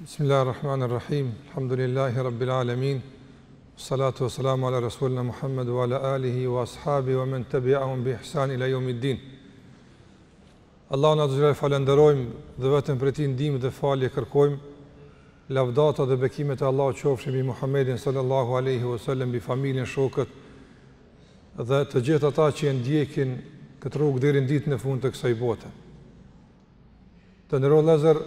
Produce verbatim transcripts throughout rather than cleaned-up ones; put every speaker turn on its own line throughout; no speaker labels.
Bismillahirrahmanirrahim. Alhamdulillahi rabbil alamin. Salatu wassalamu ala rasulina Muhammad wa ala alihi wa ashabihi wa man tabi'ahum bi ihsan ila yawmiddin. Allahun azza falenderojmë dhe vetëm për ti ndihmë dhe falje kërkojmë. Lavdata dhe bekimet e Allahut qofshin mbi Muhammedin sallallahu alaihi wasallam, mbi familjen, shokët dhe të gjithë ata që e ndjekin këtë rrugë deri në ditën e fundit të kësaj bote. Të nderuar vëllezër,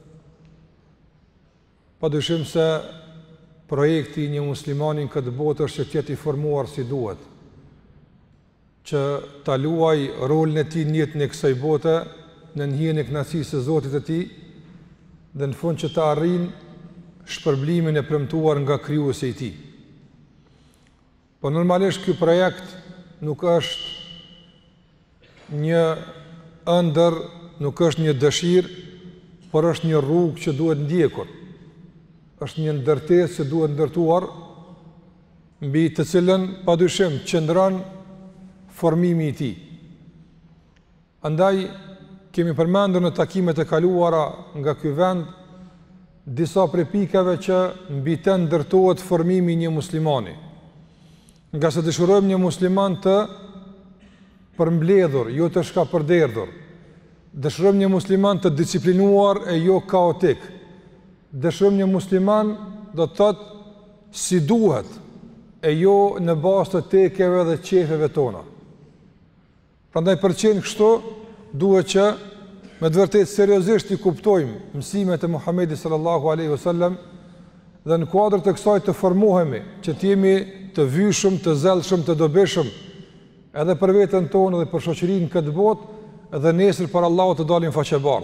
padyshim se projekti një muslimanin këtë botë është që tjetë i formuar si duhet, që ta luaj rolin e tij në jetën e kësaj bote në hijen e kënaqësisë së Zotit të tij dhe në fund që ta arrijë shpërblimin e premtuar nga krijuesi i tij. Po normalisht ky projekt nuk është një ëndër, nuk është një dëshirë, por është një rrugë që duhet ndjekur. Është një ndërtesë që duhet ndërtuar, mbi të cilën padyshim qëndron formimi i tij. Andaj kemi përmendur në takimet e kaluara nga ky vend disa prej pikave që mbi të ndërtohet formimi i një muslimani. Nga se dëshirojmë një musliman të përmbledhur, jo të shkapërderdhur. Dëshirojmë një musliman të disiplinuar e jo kaotik. Dëshirojmë një musliman do të thotë si duhet, e jo në bazë të tekeve dhe qefeve tona. Prandaj për qenë kështu, duhet që me të vërtetë seriozisht i kuptojmë mësimet e Muhamedit sallallahu alaihi wasallam dhe në kuadër të kësaj të formohemi, që të jemi të vyshëm, të zellshëm, të dobishëm, edhe për veten tonë dhe për shoqërinë këtë botë, dhe nesër për Allahut të dalim faqebardh.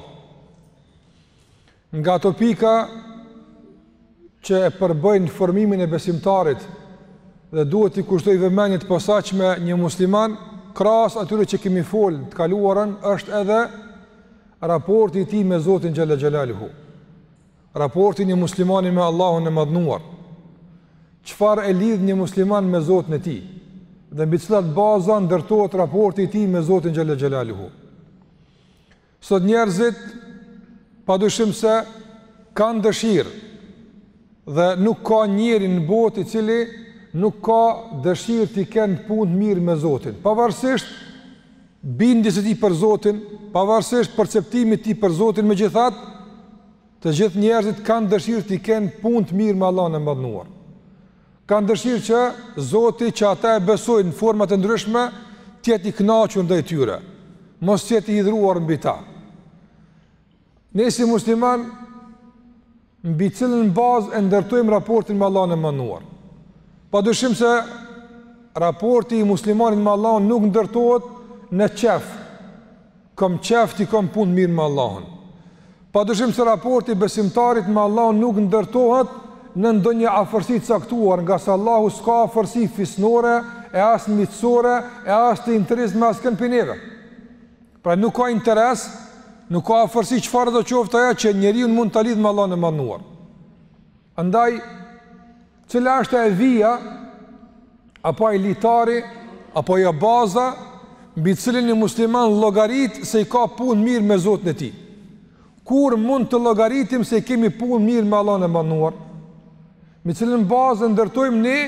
Nga ato pika që e përbëjnë formimin e besimtarit dhe duhet i kushtoj vëmendje të posaçme një musliman, krahas atyre që kemi folë të kaluarën, është edhe raporti i tij me Zotin xhalla xhelaluhu. Raporti një muslimani me Allahun e madhnuar. Çfarë e lidh një musliman me Zotin e tij dhe mbi cilat baza ndërtohet raporti i tij me Zotin xhalla xhelaluhu. Sot njerëzit padyshim se kanë dëshirë dhe nuk ka njeri në botë i cili nuk ka dëshirë të kenë punë mirë me Zotin. Pavarësisht bindjes së tij për Zotin, pavarësisht perceptimit të tij për Zotin, megjithatë, të gjithë njerëzit kanë dëshirë të kenë punë mirë me Allahun e Madhnuar. Kanë dëshirë që Zoti që ata e besojnë në forma të ndryshme të jetë i kënaqur ndaj tyre, mos të jetë i hidhur mbi ta. Ne si musliman, mbi cilën bazë e ndërtojmë raportin me Allahun e Madhnuar. Padyshim se raporti i muslimanit me Allahun nuk ndërtohet në qef, kom qef ti kom punë mirë me Allahun. Padyshim se raporti i besimtarit me Allahun nuk ndërtohet në ndonjë afërsi të caktuar, nga se Allahu s'ka afërsi fisnore, e as miqësore, e as të interes me askën prej neve. Pra nuk ka interes, nuk ka afërsi çfarë do qoftë ajo që njeriu mund ta lidhë me Allahun e Madhnuar. Andaj, cila është e vija, apo ai litari, apo ajo baza mbi cilën një musliman llogarit se i ka punë mirë me Zotin e tij. Kur mund të llogaritim se kemi punë mirë me Allahun e Madhnuar? Me cilën bazë ndërtojmë ne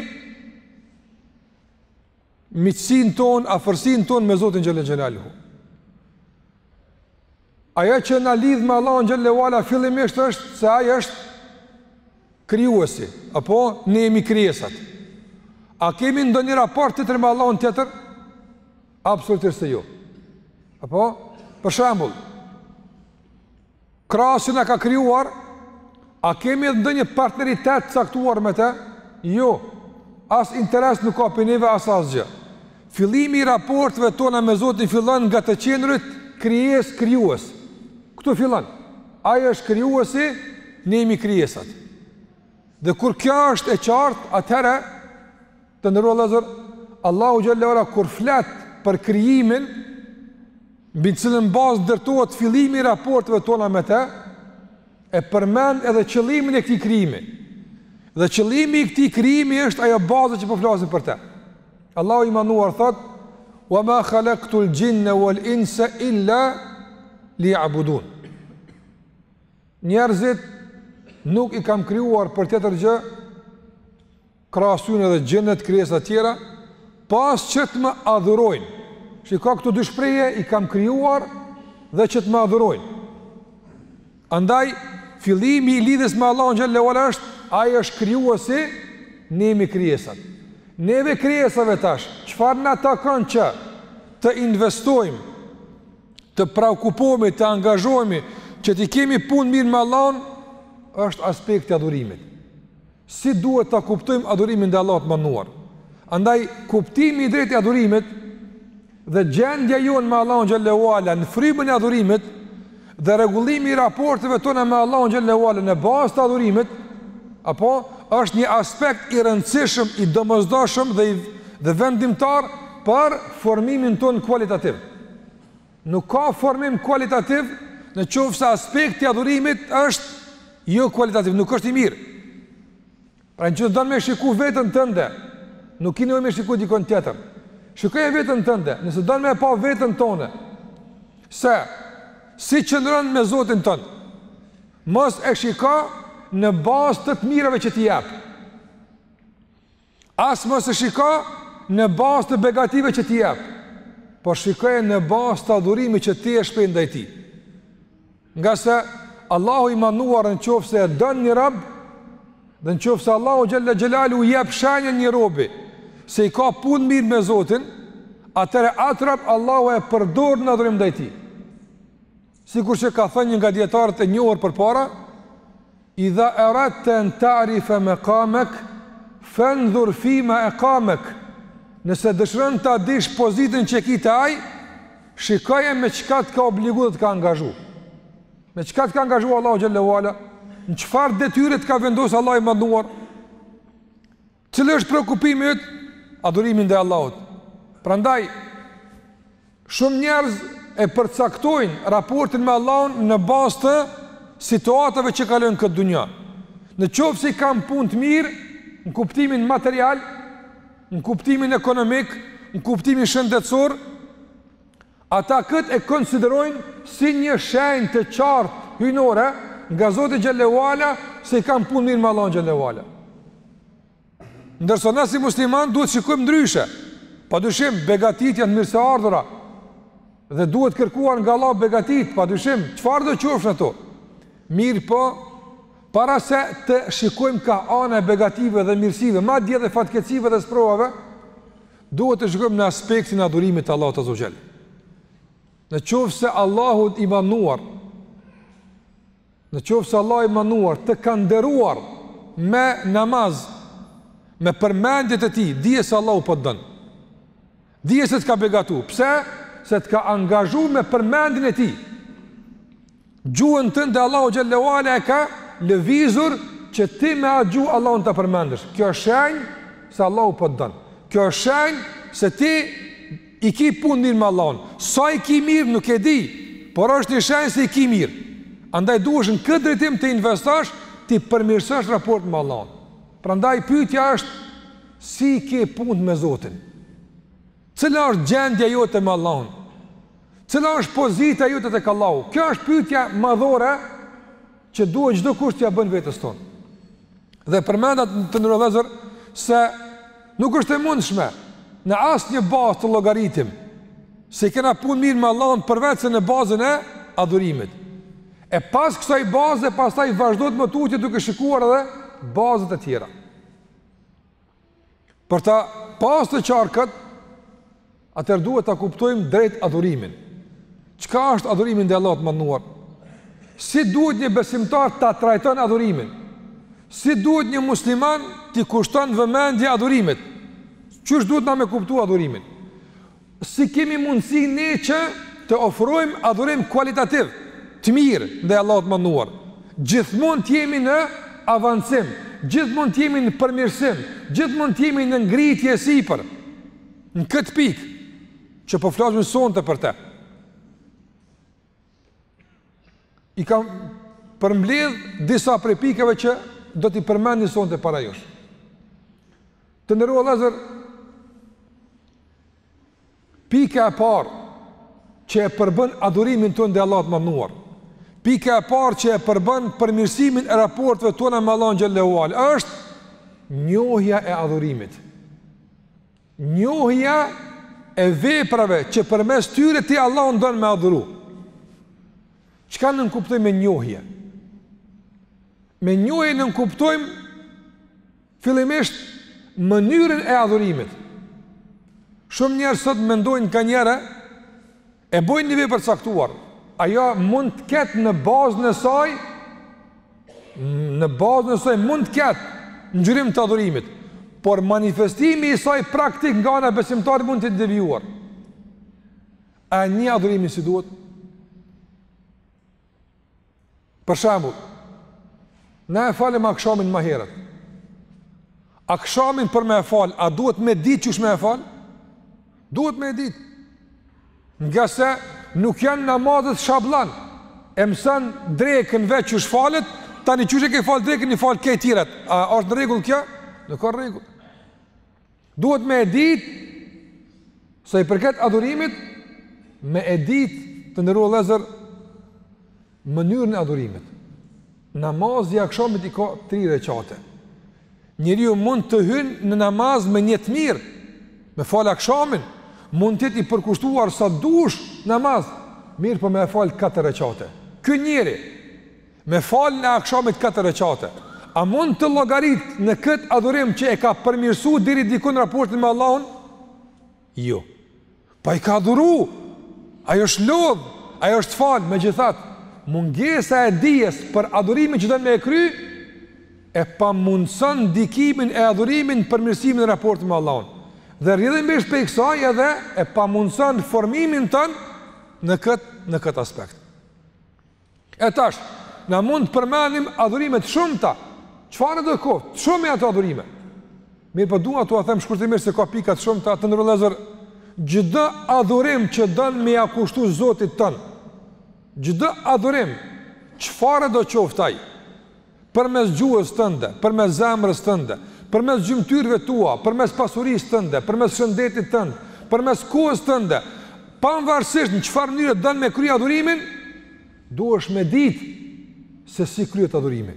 miqësinë tonë, afërsinë tonë me Zotin xhalla xhelaluhu. Ajo që na lidh me Allahun xhallahu ala fillimisht është se ai është krijuesi, apo ne jemi krijesat. A kemi ndonjë raport tjetër me Allahun tjetër? Absolutisht jo. Apo, për shembull, krahasi na ka krijuar, a kemi ndonjë partneritet caktuar me të? Jo. As interes nuk ka për neve, as asgjë. Fillimi i raporteve tona me Zotin fillon nga të qendrit krijes krijues. Këtu fillon. Ai është krijuesi, ne jemi krijesat. Dhe kur kjo është e qartë, atëherë të nderuar vëllezër, Allahu xhallahu ala kur flet për krijimin, mbi cilën bazë ndërtohet fillimi i raporteve tona me të, e përmend edhe qëllimin e këtij krijimi. Dhe qëllimi i këtij krijimi është ajo bazë që po flasim për të. Allahu i Madhnuar thot: "Wa ma khalaqtul jinna wal insa illa liya'budun." Njerëzit nuk i kam krijuar për tjetër gjë, krahasyn edhe gjennet, krijesa tjera, pas që të më adhurojnë. Shiko këtu dy shprehje, i kam krijuar dhe që të më adhurojnë. Andaj, fillimi i lidhjes me Allahun xhallahu ala është, ai është krijuesi, ne jemi krijesat. Neve krijesave tash, çfarë na takon që të investojmë, të preokupohemi, të angazhohemi, që të kemi punë mirë me Allahun, është aspekti i adhurimit. Si duhet ta kuptojmë adhurimin ndaj Allahut mënduar? Andaj kuptimi i drejtë i adhurimit dhe gjendja jonë me Allahun xhallahu ala në frymën e adhurimit dhe rregullimi i raporteve tona me Allahun xhallahu ala në bazë të adhurimit, apo është një aspekt i rëndësishëm, i domosdoshëm dhe i, dhe vendimtar për formimin ton kualitativ. Nuk ka formim kualitativ në qoftë se aspekti i adhurimit është jo kualitativ, nuk është i mirë. Pra në që të dënë me shiku vetën tënde, nuk i nevojë me shiku dikon tjetër. Shikoj vetën tënde, nëse dënë me pa vetën tonë, se si qëndron me Zotin tënë, mos e shika në bazë të të mirave që t'i jep. As mos e shika në bazë të begative që t'i jep, por shikoj në bazë të adhurimi që ti e shpejt ndaj tij. Nga se Allahu i manduar në qoftë se e dën një rob, dhe në qoftë se Allahu xhalla xhelalu i jep shenjën një robi se i ka punë mirë me Zotin, atëre atë rob Allahu e përdor në adhurim ndaj tij. Sikur që ka thënë një nga dietarët e njohur përpara, idha aradta an ta'rifa maqamak fanzur fima aqamak. Nëse dëshiron ta dish pozitën që ke te ai, shikoje me çka të ka obliguar të ka angazhu. Me çka të ka angazhu Allahu xhallahu ala, në çfarë detyre të ka vendosur Allahu i mënduar. Cili është preokupimi yt? Adhurimi ndaj Allahut. Prandaj shumë njerëz e përcaktojnë raportin me Allahun në bazë të situatave që kalojnë këtë dunja. Në qoftë se kanë punë të mirë në kuptimin material, në kuptimin ekonomik, në kuptimin shëndetësor, ata këtë e konsiderojnë si një shenjë të qartë hyjnore nga Zoti xhallahu ala se i kanë punë mirë me Allahun xhallahu ala. Ndërsa ne si musliman duhet shikojmë ndryshe. Padyshim begatit janë mirë se ardhura dhe duhet kërkuar nga Allah begatit, padyshim, çfarë do qofshin ato. Mirë po, para se të shikojmë ka ana e begative dhe mirësive, madje edhe fatkeqësive dhe sprovave, duhet të shikojmë në aspektin e adhurimit të Allahut azza wa jall. Në qoftë se Allahu i manduar, në qoftë se Allahu i manduar të ka nderuar me namaz, me përmendjet e tij, dije se Allahu po don. Dije se të ka begatu. Pse? Se të ka angazhu me përmendjen e tij. Gjuhën tënde Allahu xhallahu ala e ka lëvizur që ti me atë gjuhë Allahun ta përmendesh. Kjo është shenjë se Allahu po don. Kjo është shenjë se ti i ki punë mirë me Allahun. Sa i ki mirë nuk e di, por është një shenjë se i ki mirë. Andaj duhesh në këtë drejtim të investosh, ti përmirësosh raportin me Allahun. Prandaj pyetja është si ke punë me Zotin? Cila është gjendja jote me Allahun? Cila është pozita jote tek Allahu? Kjo është pyetja madhore që duhet çdo kush t'ia bën vetes tonë. Dhe përmendat të ndërlozur se nuk është e mundshme në asnjë bazë të llogaritim se kena punë mirë me Allahun përveç se në bazën e adhurimit. E pas kësaj baze, pastaj vazhdojmë më tutje duke shikuar edhe bazat e tjera. Për ta pas të qarkët, atër duhet ta kuptojmë drejt adhurimin. Çka është adhurimi ndaj Allahut mënduar? Si duhet një besimtar ta trajton adhurimin? Si duhet një musliman t'i kushton vëmendje adhurimit? Çish duhet na me kuptu adhurimin? Si kemi mundësi ne që të ofrojmë adhurim kualitativ, të mirë ndaj Allahut mënduar? Gjithmonë të jemi në avancim, gjithmonë të jemi në përmirësim, gjithmonë të jemi në ngritje sipër. Në këtë pikë që po flasim sonte për të. I kam përmbledh disa prej pikave që do t'i përmend sonte para jush. Të nderuar vëllezër, pika e parë që e përbën adhurimin tonë ndaj Allahut mënduar, Pika e parë që e përbën përmirësimin e raporteve tona me Allahun xhallahu ala është njohja e adhurimit. Njohja e veprave që përmes tyre ti Allahun don me adhuru. Çka nën kuptojmë me njohje? Me njohje nën kuptojmë fillimisht mënyrën e adhurimit. Shumë njerëz sot mendojnë ka njëra e bojnë një vepër caktuar. Ajo mund të ketë në bazën e saj, në bazën e saj mund të ketë ngjyrim të adhurimit, por manifestimi i saj praktik nga ana besimtarit mund të devijuar. A një adhurimi si duhet? Për shembull, na e falem akshamin më herët. Akshamin për me e fal, a duhet me ditë çush me e fal? Duhet me ditë. Nga se nuk janë namazet shablan, e mësën drekën veç që shfalet, tani qështë e ke falë drekën, i falë kej tiret. A është në regull kja? Nuk ka regull. Duhet me edit, sa i përket adhurimit, me edit të nërru lezër, mënyrën e adhurimit. Namaz i akshamit i ka tri reqate. Njeriu mund të hynë në namaz me një të mirë, me falë akshamin, mund të jetë i përkushtuar sa dush namaz, mirë për me falë katër reqate. Ky njeri, me falë në akshamit katër reqate, a mund të llogarit në këtë adhurim që e ka përmirësu diri dikun raportin me Allahun? Jo. Pa i ka adhuru, ajo është lodh, ajo është falë, me gjithat, mungesa e dijes për adhurimin që dënë me e kry, e pa mundësën dikimin e adhurimin përmirësimin e raportin me Allahun. Dhe rrjedhin me shpej kësaj edhe e pamundson formimin tënë në këtë në këtë aspekt. E tash, na mund të përmendim adhurime të shumta. Çfarë do të kohë? Shumë janë ato adhurime. Mirë, po dua t'u them shkurtimisht se ka pika të shumta të ndërlozur. Çdo adhurim që don me ia kushtu Zotit ton. Çdo adhurim, çfarë do qoftë ai, përmes gjuhës tënde, përmes zemrës tënde, përmes gjymtyrëve tua, përmes pasurisë tënde, përmes shëndetit tënd, përmes kohës tënde, pavarësisht në çfarë mënyre don me krye adhurimin, duhesh me ditë se si kryet adhurimi.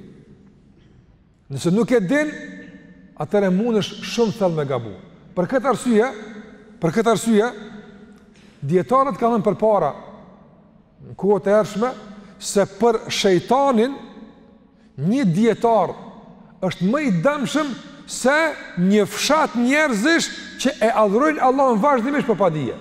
Nëse nuk e din, atëherë mundesh shumë thellë me gabu. Për këtë arsye, për këtë arsye, dietarët kanë thënë përpara në kohët e hershme se për shejtanin një dietar është më i dëmshëm se një fshat njerëzish që e adhurojnë Allahun vazhdimisht për padije.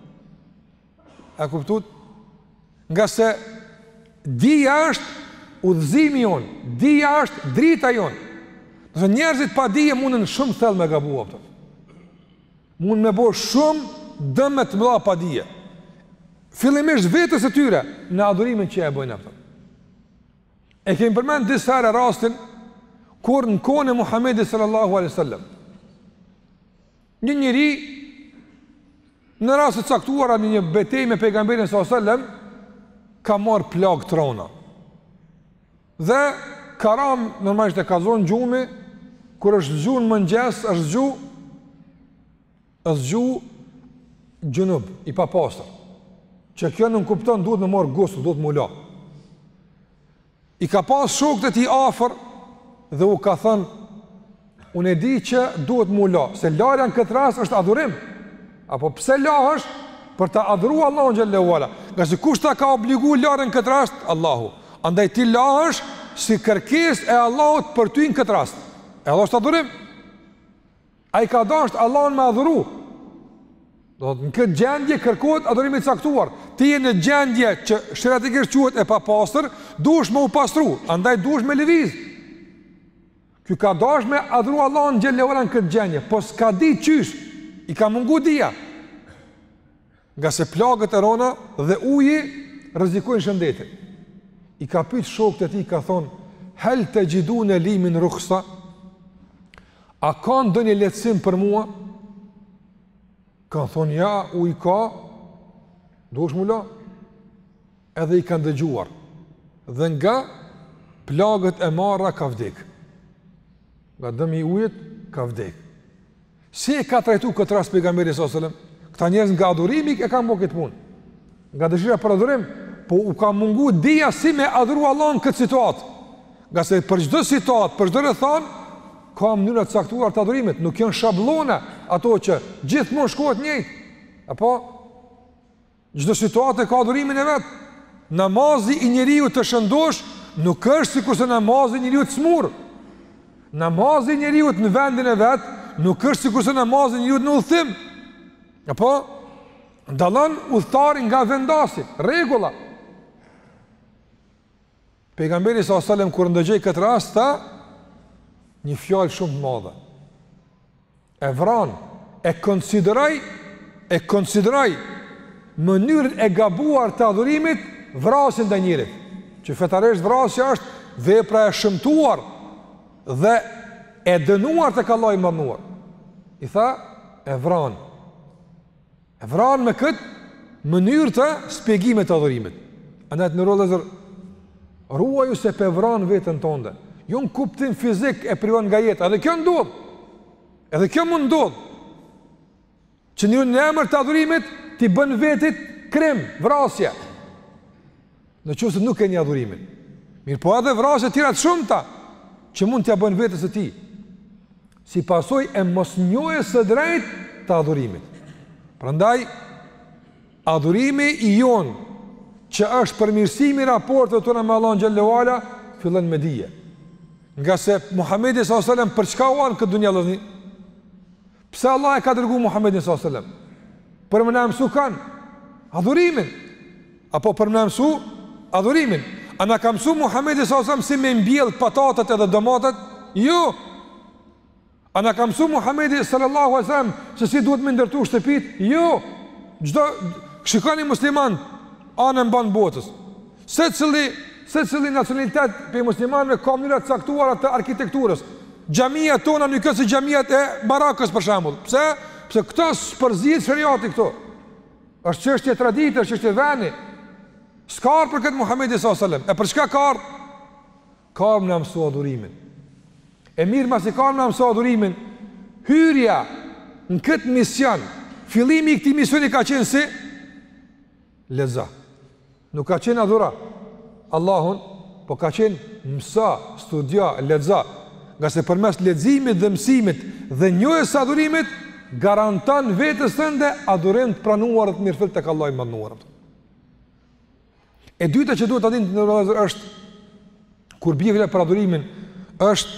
A kuptuat? Nga se dija është udhëzimi jon, dija është drita jon. Nëse njerëzit pa dije mundën shumë thellë me gabuar. Mund me bëj shumë dëm të mëdha pa dije. Fillimisht vetes së tyre në adhurimin që e bëjnë ata. E kemi përmend disa herë rastin kur në kohën e Muhamedit sallallahu alaihi wasallam një njeri në rast të caktuar në një betejë me pejgamberin sallallahu alaihi wasallam ka marr plagë trona. Dhe karam normalisht e ka zonë gjumi, kur është zgjuar në mëngjes, është zgjuar është zgjuar gjunub i papastër. Që kjo nuk kupton duhet me marr gusl, duhet më la. I ka pas shokët e tij afër dhe u ka thënë, unë e di që duhet mu la, se larja në këtë rast është adhurim. Apo pse lahesh? Për ta adhuruar Allahun xhallahu ala. Nga se kush ta ka obliguar larjen në këtë rast? Allahu. Andaj ti lahesh si kërkesë e Allahut për ty në këtë rast. E Allah është adhurim. Ai ka dashur Allahun me adhuru. Do të në këtë gjendje kërkohet adhurimi i caktuar. Ti je në gjendje që shëratikisht quhet e papastër, duhesh me u pastru, andaj duhesh me lëviz. Ky ka dashur me adhuru Allahun xhallahu ala në këtë gjendje, po s'ka di qysh, i ka mungu dia. Nga se plagët e rona dhe uji rrezikojnë shëndetin. I ka pyet shokët e tij, ka thonë, "Hal tajiduna li min rukhsa?" A ka ndonjë lehtësim për mua? Ka thonë, ja, u i ka, duhesh mu la. Edhe i kanë dëgjuar. Dhe nga plagët e marra ka vdek. Nga dëmi ujit, ka vdek. Si e ka trajtu këtë rast pejgamberi sallallahu alajhi wasallam? Këta njerëz nga adhurimi e kanë bërë këtë punë. Nga dëshira për adhurim, po u ka mungu dija si me adhuru Allah në këtë situatë. Nga se për çdo situatë, për çdo rrethon, ka mënyra të caktuar të adhurimit, nuk janë shablona ato që gjithmonë shkohet njëjtë. Apo çdo situatë ka adhurimin e vet. Namazi i njeriu të shëndosh nuk është sikur se namazi i njeriu të smur. Namazi i njeriu në vendin e vet nuk është sikur se namazi i njeriu në udhtim. Apo dallon udhëtarin nga vendasi, rregulla. Pejgamberi sallallahu alajhi wasallam kur ndëgjoi këtë rast tha një fjalë shumë të madhe. E vran, e konsideroj, e konsideroj mënyrën e gabuar të adhurimit vrasjen ndaj njerit. Që fetarisht vrasja është vepra e shëmtuar dhe e dënuar tek Allahu i mënduar. I tha e vran. E vran me këtë mënyrë të shpjegimit të adhurimit. Andaj në rrugë ruaju se pe vran veten tënde. Jo në kuptim fizik e privon nga jeta. Edhe kjo ndodh. Edhe kjo mund ndodh. Që një në emër të adhurimit ti bën vetit krim, vrasje. Në qoftë se nuk e një adhurimin. Mirë po edhe vrasje tjera të shumta që mund t'ja bën vetës së ti. Si pasojë e mosnjohjes së drejtë të adhurimit. Prandaj adhurimi i jon që është përmirësimi i raporteve tona me Allahun xhallahu ala fillon me dije. Nga se Muhamedi sallallahu alaihi wasallam për çka u an këtë dunjë vëllai? Pse Allah e ka dërguar Muhamedin sallallahu alaihi wasallam? Për më na mësu kan adhurimin apo për më na mësu adhurimin? A na ka mësu Muhamedi sallallahu alaihi wasallam si me mbjell patatet edhe domatet? Jo. A na ka mësu Muhamedi sallallahu alaihi wasallam se si duhet më ndërtu shtëpit? Jo. Çdo shikoni musliman anën ban botës. Se cili, se cili nacionalitet për muslimanëve ka mënyra të caktuara të arkitekturës. Xhamia tona nuk është si xhamiat e Barakës për shembull. Pse? Pse këto spërzihet shariati këto. Është çështje tradite, është çështje vani. S'ka për këtë Muhamedi sallallahu alaihi wasallam. E për çka ka? Ka më mësu adhurimin. E mirë masi ka më mësu adhurimin, hyrja në këtë mision, fillimi i këtij misioni ka qenë si leza. Nuk ka qenë adhura Allahun, po ka qenë mësa, studia, leza. Nga se përmes leximit dhe mësimit dhe njohjes së adhurimit garanton vetes tënde adhurim të pranuar të mirëfill tek Allahu i mënduar. E dyta që duhet ta dinë në rrugë është kur bie vëlla për adhurimin është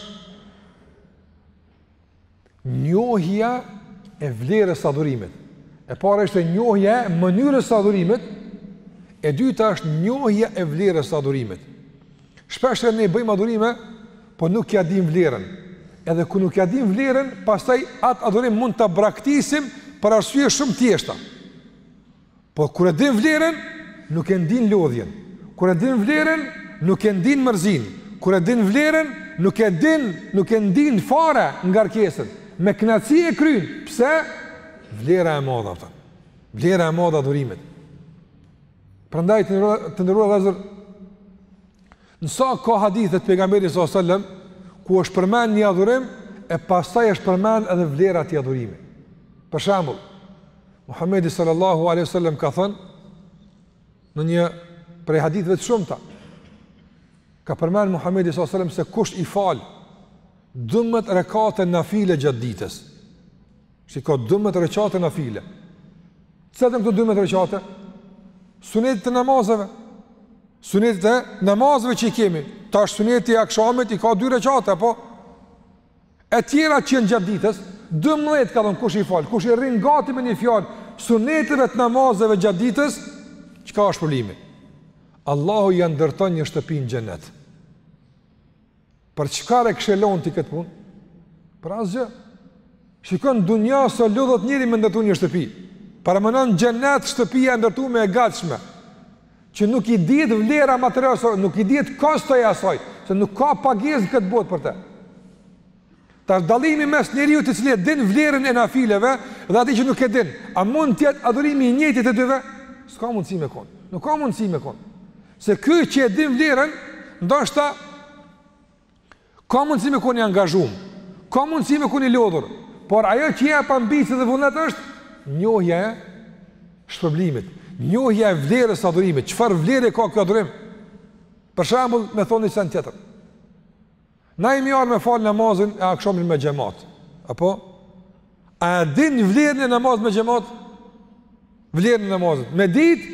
njohja e vlerës së adhurimit. E para është njohja e mënyrës së adhurimit, e dyta është njohja e vlerës së adhurimit. Shpesh ne bëjmë adhurime, po nuk ja dim vlerën. Edhe ku nuk ja dim vlerën, pastaj atë adhurim mund ta braktisim për arsye shumë thjeshta. Po kur e dim vlerën, nuk e ndin lodhjen. Kur e din vlerën, nuk e ndin mërzin. Kur e din vlerën, nuk e din, nuk e ndin fare ngarkesën. Me kënaqësi e kryen. Pse? Vlera e madhe atë. Vlera e madhe e adhurimit. Prandaj të ndërruar vëllezër, nësa ka hadithet pejgamberit sallallahu alajhi wasallam ku është përmend një adhurim e pastaj është përmend edhe vlera e adhurimit. Për shembull, Muhamedi sallallahu alajhi wasallam ka thënë në një prej haditheve të shumta, ka përmend Muhamedi sallallahu alajhi wasallam se kush i fal dymbëdhjetë rekate nafile gjatë ditës. Shiko, dymbëdhjetë rekate nafile. Çfarë janë këto dymbëdhjetë rekate? Sunetet e namazeve. Sunetet e namazeve që i kemi. Tash suneti i akşamit i ka dy rekate, apo? E tjera që janë gjatë ditës, dymbëdhjetë ka thënë kush i fal, kush i rrin gati me një fjalë suneteve të namazeve gjatë ditës, çka është problemi? Allahu ja ndërton një shtëpi në xhenet. Për çfarë këshillon ti këtë punë? Për asgjë. Shikon dunja sa lodhot njëri me ndërtu një shtëpi. Para mënon xhenet shtëpia e ndërtuar me e gatshme. Që nuk i dihet vlera materiale, nuk i dihet kosto e asaj, se nuk ka pagesë këtë botë për të. Tash dallimi mes njeriu i cili e din vlerën e nafileve dhe atij që nuk e din, a mund të jetë adhurimi i njëjtit të dyve? S'ka mundësi me kon. Nuk ka mundësi me kon. Se ky që e din vlerën, ndoshta ka mundësi me kon i angazhuar, ka mundësi me kon i lodhur, por ajo që jep ambicie dhe vullnet është njohja e shpërblimit, Njohja e vlerës së adhurimit, çfarë vlerë ka ky adhurim? Për shembull, me thonë një sen tjetër. Na i mirë me fal namazin e akşamit me xhamat. Apo a din vlerën e namazit me xhamat? Vlerën e namazit. Me ditë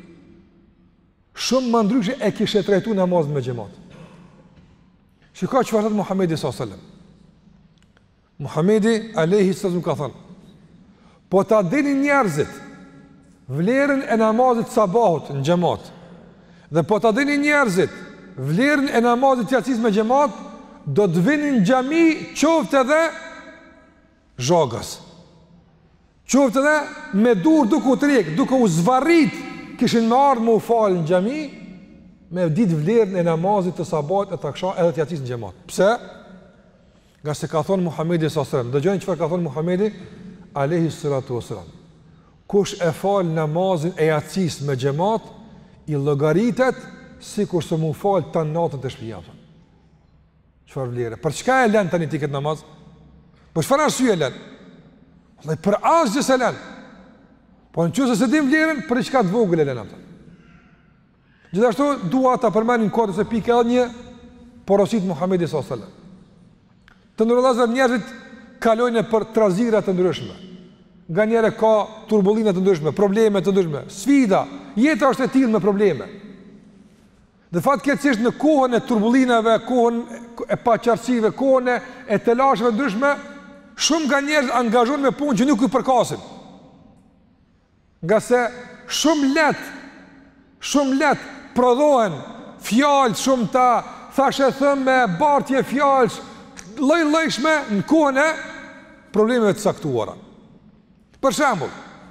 shumë më ndryshe e kishte trajtuar namazin me xhamat. Shikoj çfarë thot Muhamedi sallallahu alaihi wasallam. Muhamedi alayhi sallam ka thënë: po ta dini njerëzit vlerën e namazit sabahut në xhamat, dhe po ta dini njerëzit vlerën e namazit yatsis me xhamat, do të vinin në xhami qoftë edhe zhogas. Qoftë edhe me dur duke u trek, duke u zvarrit, kishin me ardhë më u falë në xhami, me ditë vlerën e namazit të sabahut e të akşamit edhe të yatsis në xhamat. Pse? Nga se ka thonë Muhamedi sallallahu alaihi wasallam. Dëgjoni çfarë ka thonë Muhamedi alayhi salatu wasallam. Kush e fal namazin e yatsis me xhamat, i llogaritet sikur se mu fal tan natën të shtëpia. Çfarë vlerë? Për çka e lën tani ti këtë namaz? Po çfarë arsye e lën? Dhe për asgjë se lën. Po nëse se dim vlerën, për çka të vogël e lën atë? Gjithashtu dua ta përmend në kodë se pikë edhe një porosit Muhamedi sallallahu alaihi wasallam. Të ndërlozën njerëzit kalojnë për trazira të ndryshme. Nga njëre ka turbullina të ndryshme, probleme të ndryshme, sfida, jeta është e tillë me probleme. Dhe fatkeqësisht në kohën e turbullinave, kohën e paqartësive, kohën e telasheve të ndryshme, shumë nga njerëz angazhohen me punë që nuk i përkasin. Nga se shumë let, shumë let prodhohen fjalë shumë ta thashë thëmë me bartje fjalë lloj-llojshme në kohën e problemeve të saktuara. Për shembull,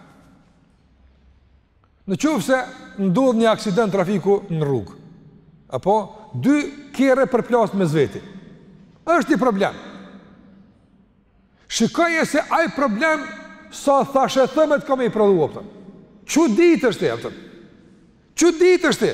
në qoftë se ndodh një aksident trafiku në rrugë, apo dy kerre përplas me zveti, është një problem. Shikoje se ai problem sa thashë thëmet ka me i prodhuar. Çu ditë është e? Çu ditë është?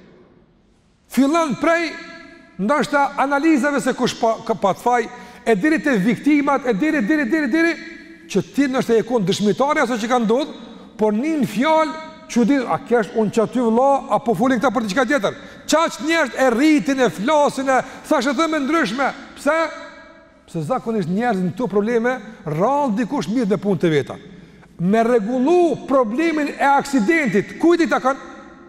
Fillon prej ndoshta analizave se kush pa, pa të faj, e diri të viktimat, e diri, diri, diri, diri, që ti nështë e konë dëshmitari aso që ka ndodhë, por një në fjallë që di, a kesh unë që aty vëlla, apo folin këta për të qëka tjetër. Qaq njerët e rritin, e flasin, e thashe dhe me ndryshme. Pse? Pse zakonisht njerët në të probleme, rrallë dikush mirë dhe punë të veta. Me regullu problemin e aksidentit, kujti ta kanë?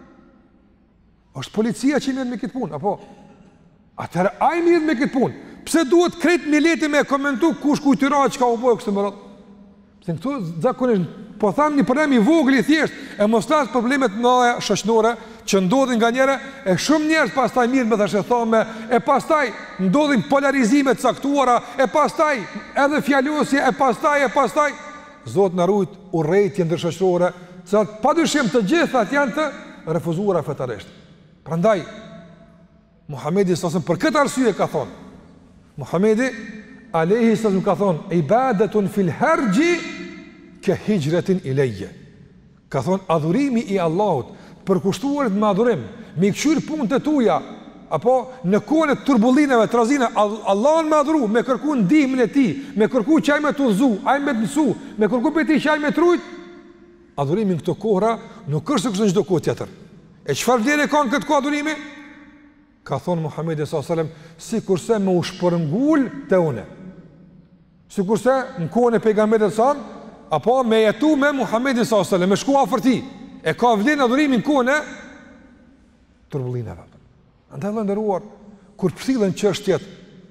është policia që mirë me këtë punë, apo? Atëherë ai mirë me këtë punë. Pse duhet krejt mileti me komentu kush kujtyra që ka u bojë kështë më rrët? Pse në këtu zakonisht, po thamë një problem i vogël i thjesht, e mos tas problemet mëdha shoqërore që ndodhin nga njëre, e shumë njerëz pastaj mirë me thashë thome, e pastaj ndodhin polarizime të caktuara, e pastaj edhe fjalosje, e pastaj e pastaj Zoti na ruaj urrëtie ndërshoqërore, se padyshim të gjithat janë të refuzuara fetarisht. Prandaj Muhamedi sallallahu alaihi wasallam për këtë arsye ka thonë, Muhamedi alayhi sallam ka thonë, ibadatun fil harji ka hijratin ilayya. Ka thonë, adhurimi i Allahut, përkushtuarit me adhurim, me këshyr punët e tuja, apo në kohën e turbullinave, trazina, Allahun me adhuru, me kërku ndihmën e tij, me kërku që ai më të udhëzu, ai më të mësu, me kërku për ti që ai më të rujt, adhurimi në këto kohra nuk është sikur në çdo kohë tjetër. E çfarë vlerë ka në këtë kohë adhurimi? Ka thonë Muhamedi sallallahu alaihi wasallam, sikurse më u shpërngul te une. Sikurse në kohën e pejgamberit sa, apo me jetu me Muhamedin sallallahu alaihi wasallam, me shku afër tij. E ka vlerë adhurimi në kohën e turbullinave. Andaj vëllai nderuar, kur përcillen çështjet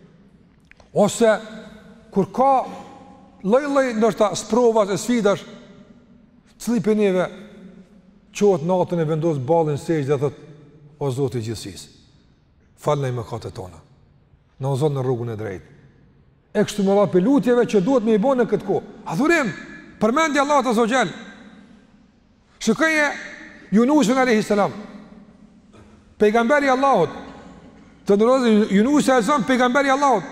ose kur ka lloj-lloj ndoshta sprova e sfidash, cili për neve qohet natën e vendos ballin sejdë dhe thot, o Zoti i gjithësisë, falë në mëkatet tona, na udhëzon në rrugën e drejtë. E kështu me radhë lutjeve që duhet me i bënë në këtë kohë. Adhurim, përmendje Allahut azza wa jall. Shikoje Yunusin alayhi salam, pejgamberi i Allahut, të ndërozë Yunus alayhi salam, pejgamberi i Allahut,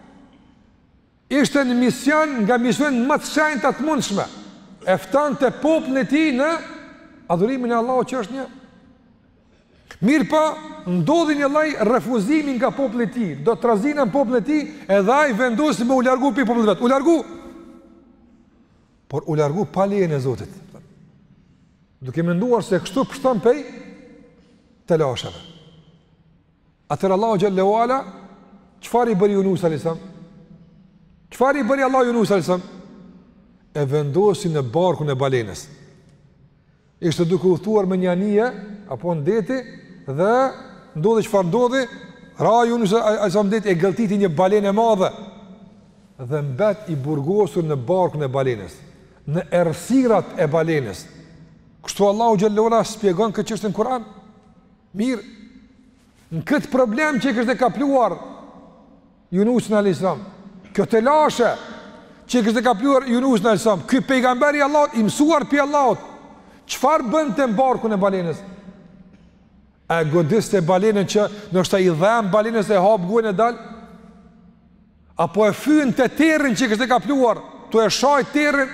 ishte në mision nga misionet më të shenjta të mundshme. E ftante popullin e tij në adhurimin e Allahut që është një. Mirë pa, ndodhi një lloj refuzimi nga populli i tij, do të trazinë popullin e tij, edhe ai vendosi me u largu pi popullit vet. U largu. Por u largu pa lejen e Zotit. duke menduar se kështu pështon pej të lasheve. Atër Allahu xhallahu ala, qëfar i bëri Yunus alayhis salam? Qëfar i bëri Allahu Yunus alayhis salam? E vendosi në barkun e balenës. Ishte duke udhëtuar me një anije apo në deti dhe ndodhi çfarë ndodhi? Ra Yunus alayhis salam det e gëlltiti një balenë e madhe dhe mbet i burgosur në barkun e balenës, në errësirat e balenës. Kështu Allahu xhallahu ala shpjegon këtë çështje në Kur'an. Mirë, në këtë problem që kishte kapluar Yunus alayhis salam, kjo të lashe që kishte kapluar Yunus alayhis salam, ky pejgamberi i Allahut i mësuar pi Allahut, çfarë bënte në barkun e balenës? A godiste balenën që ndoshta i dham balenës e hap gojën e dal? Apo e fyen të terrin që kishte kapluar, tu e shaj terrin?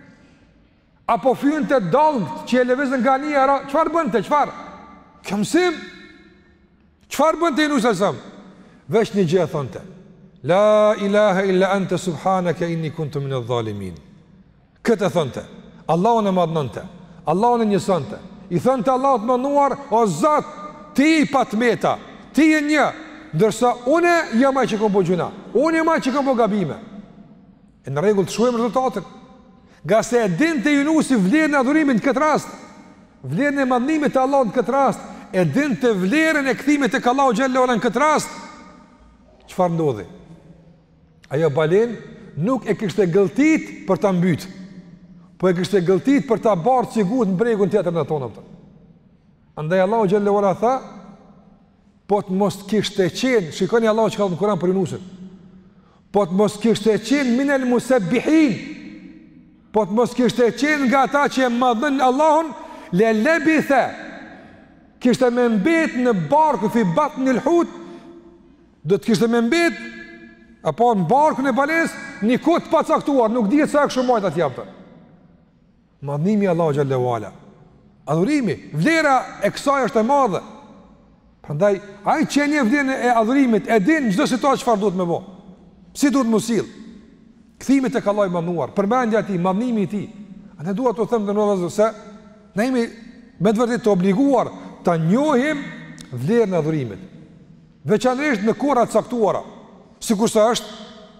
Apo fyen të dallgt që e lëvizën nga ania? Çfarë bënte? Çfarë? Kjo mësim? Çfarë bënte Yunus alayhis salam? Veç një gjë thonte. La ilaha illa anta subhanaka inni kuntu minadh dhalimin. Këtë thonte. Allahun e madhnonte. Allahun e njësonte. I thonte Allahut mënduar, o Zot, ti i patmeta, ti je një, ndërsa unë jam ai që kam bëu gjuna. Unë jam ai që kam bëu gabime. E në rregull të shohim rezultatin. Nga se e dinte Yunusi vlerën e adhurimit në këtë rast, vlerën e madhnimit të Allahut në këtë rast, e dinte vlerën e kthimit tek Allahu xhallahu ala në këtë rast. Çfarë ndodhi? Ajo balen nuk e kishte gëlltit për ta mbyt, po e kishte gëlltit për ta bardhë sigurt në bregun tjetër në tonë. Andaj Allahu xhallahu ala tha, po të mos kishte qenë, shikoni Allahu që ka në Kur'an për Yunusin, po të mos kishte qenë minel musabbihin, po të mos kishte qenë nga ata që e madhën Allahun, le lebithe, kishte me mbet në barku fi batn el hut, do të kishte me mbet apo në barkun e balenës një kohë të pacaktuar, nuk dihet sa kështu majt atje aftë. Madhnimi i Allahu xhallahu ala. Adhurimi, vlera e kësaj është e madhe. Prandaj ai që e njeh vlerën e adhurimit e din çdo situatë çfarë duhet më bë. Si duhet mos sill. Kthimi tek Allahu i mënduar, përmendja e tij, madhnimi i tij. Ne dua të them në vazhdim se ne jemi me të vërtetë të obliguar ta njohim vlerën e adhurimit. Veçanërisht në kohra të caktuara. Sikur sa është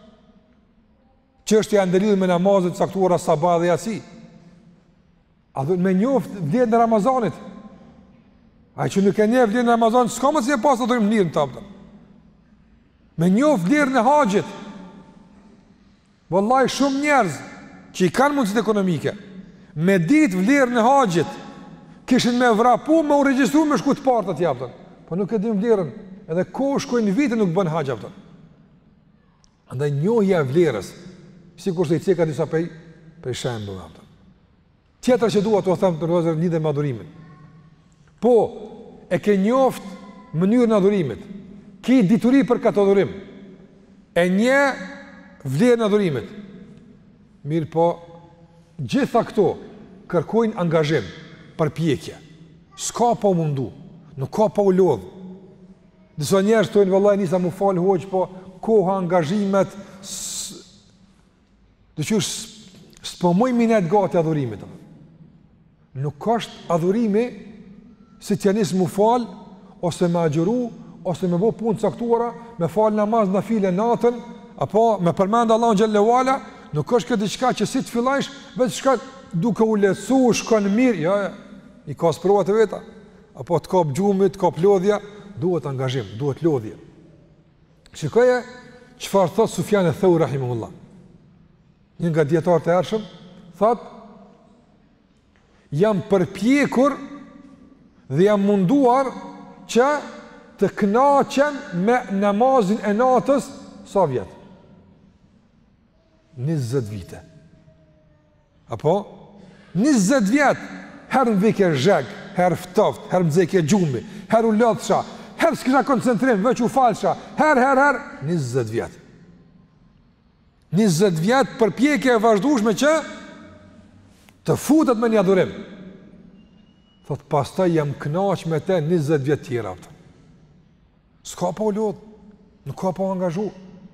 çështja e ndëlidhur me namazet e caktuara sabah dhe yatsi. A do me njoft vlerën e Ramazanit? Ai që nuk e njeh vlerën e Ramazanit, s'ka më si e pas adhurim mirë të tapta. Me njoft vlerën e haxhit. Wallahi shumë njerëz që i kanë mundësitë ekonomike, me ditë vlerën e haxhit, kishin me vrapu me u regjistru me shku të partë atje aftë. Po nuk e dim vlerën, edhe kohë shkojnë vite nuk bën haxh aftë. Andaj njohja e vlerës, sikur se i ceka disa prej prej shembull aftë. Tjetër që dua t'u them të rrezë lidhe me adhurimin. Po e ke njoft mënyrën e adhurimit, ki dituri për këtë adhurim, e një vlerën e adhurimit. Mirë po, gjitha këto kërkojnë angazhim, përpjekje. S'ka pa u mundu, nuk ka pa u lodh. Disa njerëz thonë vallai nisa më fal hoq, po koha, angazhimet, do të thosh s'po moj minet gati adhurimit. Nuk është adhurimi si t'ja nis më fal, ose me agjëru, ose me bo punë caktuara, me fal namaz nafile natën, apo me përmend Allahun xhallahu ala, nuk është këtë diçka që si të fillojsh, vetë shka duke u lecu, shkon mirë, ja, ja, i ka sprovat e veta, apo të kap gjumit, të kap lodhja, duhet angazhim, duhet lodhje. Shikoje, çfarë thot Sufjan ath-Thauri rahimahullah. Një nga dietarët e ershëm, thot, jam përpjekur dhe jam munduar që të kënaqem me namazin e natës sa vjet? njëzet vite. Apo? njëzet vjet, herë në vike zheg, herë ftoft, herë më zeke gjumi, herë u lodhësha, herë s'kisha koncentrim, veç u falësha, herë, herë, herë, njëzet vjet. njëzet vjet përpjekje e vazhdueshme që të futet me një adhurim. Thot, pastaj jam kënaq me te njëzet vjet tjera. S'ka pa u lodh, nuk ka pa u angazhu.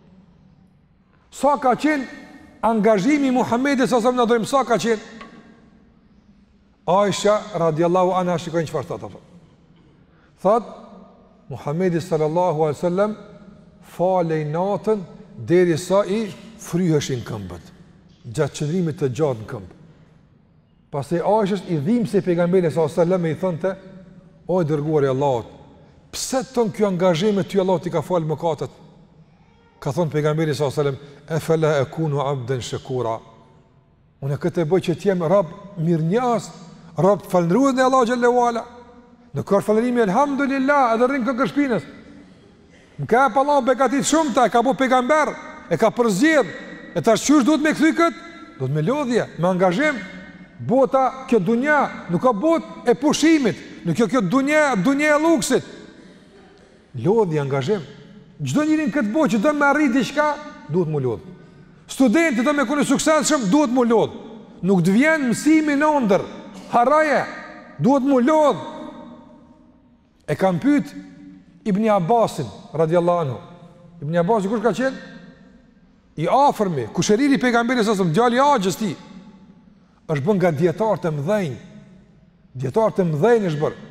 Sa ka qenë angazhimi Muhammedit sa sa në adhurim, sa ka qenë? Aisha radiallahu anha shikojnë çfarë thotë. Thot, Muhamedi sallallahu alaihi wasallam falej natën derisa i fryheshin këmbët, gjatë qëndrimit të gjatë në këmbë. Pastaj Aisha i dhimbë se pejgamberi sallallahu alaihi wasallam i thonte, o i dërguari i Allahut, pse ton ky angazhim me ty Allah ti ka fal mëkatet? Ka thonë pejgamberi sallallahu alaihi wasallam, e fala akunu abdan shakura. Unë këtë bëj që të jem rab mirënjohës, rab falëndrues në Allah xhallahu ala. Në kërë falërimi, elhamdulillah, edhe rrinë këtë kërshpinës. Më ka e pa Allah begatit shumë ta, e ka bu pejgamber, e ka përzjedh, e ta shqysh duhet me këthy këtë, duhet me lodhje, me angazhim. Bota kjo dunja, nuk ka bot e pushimit, nuk kjo kjo dunja, dunja e luksit. Lodhje, angazhim. Gjdo njërin këtë bot që do me arrit diçka, duhet mu lodh. Studenti do me kone suksesshëm, duhet mu lodh. Nuk të vjen mësimi në ndër, haraje, duhet mu lodh. E kam pyet Ibn Abbasin radiallahu anhu. Ibn Abbasi kush ka qenë? I afërmi, kushëriri pejgamberit sa djali i Axhës ti. Është bën nga dietarët e mëdhenj. Dietarët e mëdhenj është bër.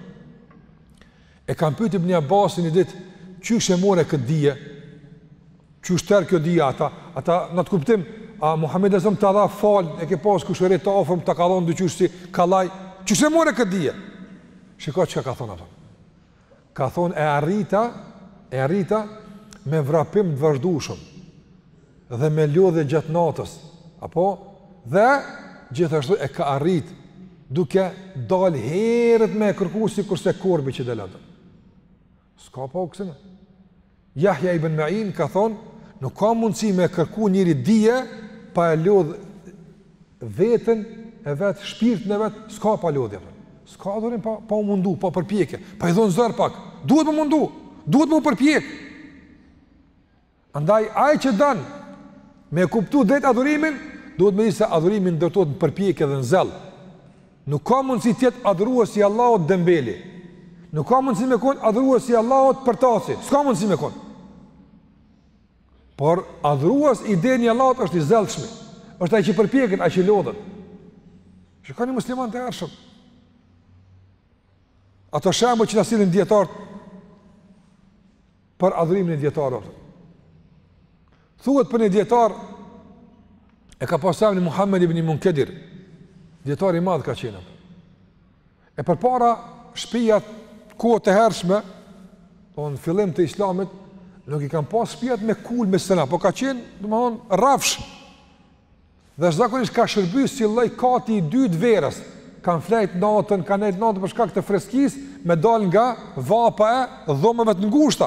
E kam pyet Ibn Abbasin një ditë, çysh e more këtë dije? Çysh tër kjo dije ata? Ata në të kuptim, a Muhamedi sa ta dha fal, e ke pas kushëri të afërm ta ka dhënë dyqysh si kallaj. Çysh e more këtë dije? Shikoj çka ka thonë ata. Ka thonë e arrita, e arrita me vrapim të vazhdueshëm dhe me lodhje gjatë natës, apo dhe gjithashtu e ka arrit duke dal herët me kërku si kurse korbi që del atë. S'ka pa u kësine. Yahya ibn Ma'in ka thonë, nuk ka mundësi me kërku njëri dije pa e lodh vetën e vetë, shpirtin e vetë, s'ka pa lodhje. S'ka dhurim pa, pa u mundu, pa përpjekje, pa i dhonë zërë pak, duhet më mundu, duhet më përpjek. Andaj, aj që danë me kuptu dhejt adhurimin, duhet me di se adhurimin dërtojt në përpjekje dhe në zelë. Nuk ka mundësi tjetë adhuruës si Allahot dëmbeli, nuk ka mundësi me konë adhuruës si Allahot përtasi, s'ka mundësi me konë. Por adhuruës i deni Allahot është i zelëshmi, është aj që përpjekin, aj që lodhen. Që ka një musliman të ershëm. Ato shembull që na sillin dietarët për adhurimin e dietarëve. Thuhet për një dietar e ka pasur Muhammed ibn Munkadir, dietar i madh ka qenë. E përpara shtëpiat kohë të hershme, në fillim të Islamit, nuk i kanë pas shtëpiat me kul me sena, po ka qenë, domethënë, rrafsh. Dhe zakonisht ka shërbyer si lloj kati i dytë verës. Kanë flejt natën, kanë nejtë natën për shkak të freskis, me dal nga vapa e dhomëve të ngushta.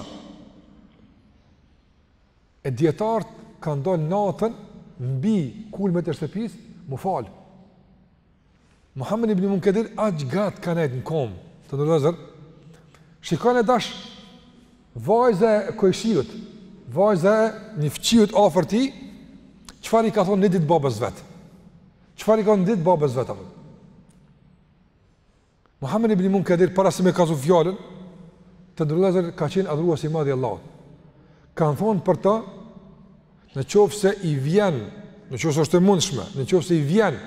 E djetarët kanë dal natën, mbi kulmet e shtëpis, mu falë. Muhammed ibn Munkadir aq gat ka nejtë në kom, të nërëzër, shikon e dash vajze e kojshiut, vajze e një fqiut afer ti, qëfar i ka thonë një ditë babës vetë? Qëfar i ka thonë një ditë babës vetë? Muhammed ibn Munkadir, para se me kazu fjallën, të ndërlezër ka qenë adhruas i madhi Allahut. Kanë thonë për ta, në qofë se i vjen, në qofë se është e mundshme, në qofë se i vjen,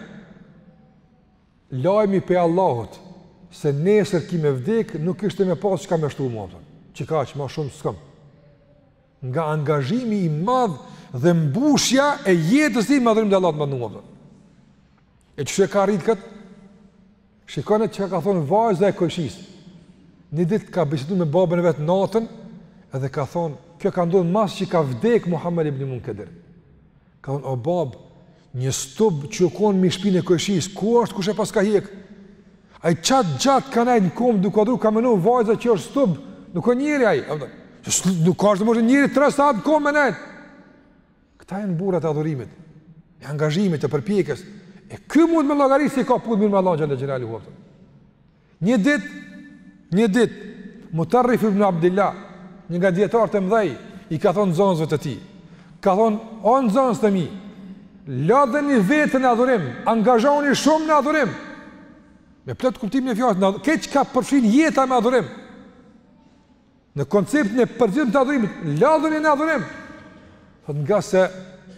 lajmi pe Allahut, se nesër ki me vdek, nuk ishte me pas që ka me shtru mua, që ka që ma shumë s'kam. Nga angazhimi i madh dhe mbushja e jetës i madhërim dhe Allahut madhë mua. E që që ka rritë këtë? Shikone që ka thonë vajza e kojshisë. Një ditë ka bisedu me babën e vetë natën, edhe ka thonë, kjo ka ndonë mas që ka vdek Muhammed ibn Munkadir. Ka thonë, o babë, një stubë që konë mi shpinë e kojshisë, ku është kush e pas ka hjek? A i qatë gjatë ka najtë në komë, duka dru ka menu vajza që është stubë, nuk o njëri a i. Nuk ka është të mështë njëri tre saat në komë me najtë. Këta e në burat e adhurimit, e angazhimit, e përpjekës. E ky mund me llogarisë si ka punë mirë me Allahun xhallahu xhelali huaftë. Një ditë, një ditë, Mutarrif ibn Abdullah, një nga dietarët e mëdhej, i ka thonë zonësve të tij. Ka thonë, o zonës të mi, lodheni vetën në adhurim, angazhoni shumë në adhurim. Me plot kuptimin e fjalës, keq ka përfshin jeta me adhurim. Në konceptin e përgjithshëm të adhurimit, lodheni në adhurim. Thotë nga se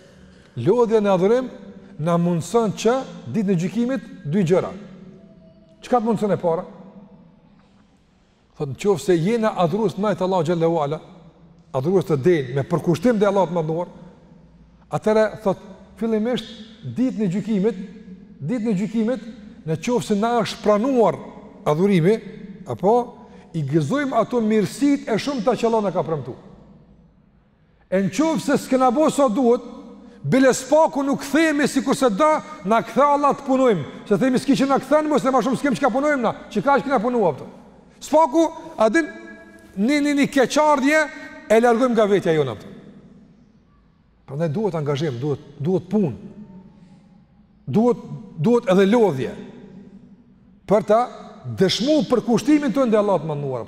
lodhja në adhurim na mundson që ditë në gjykimit dy gjëra. Çka të mundësën e para? Thotë, në qofë se jena adhurues të majtë Allah Gjallahu Ala, adhurues të denjë, me përkushtim dhe Allah të madhnuar, atëre, thotë, fillimisht, ditë në gjykimit, ditë në gjykimit, në qofë se na është pranuar adhurimi, apo, i gëzojmë ato mirësit e shumë ta që Allah në ka premtu. E në qofë se s'kena bo sa duhet, bile spaku nuk themi si kurse da, na këtha Allah të punojmë. Se themi s'ki që na këthanë, mos e ma shumë s'kem që ka punojmë na, që ka që kena punua pëtë. Spaku, adin, një një një keqardje, e largojmë nga vetja jona pëtë. Pra ne duhet angazhim, duhet, duhet punë, duhet, duhet edhe lodhje, për ta dëshmu për kushtimin të ndë Allah të manduar.